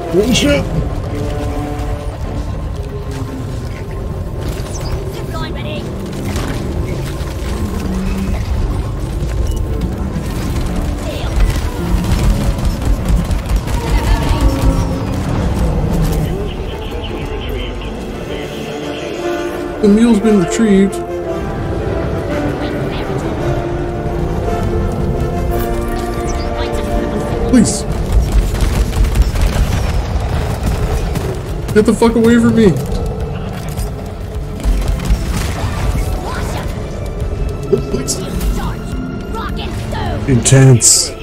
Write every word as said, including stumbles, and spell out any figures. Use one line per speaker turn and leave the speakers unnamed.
Holy shit! The mule's been retrieved. Please. Get the fuck away from me. Please. Intense.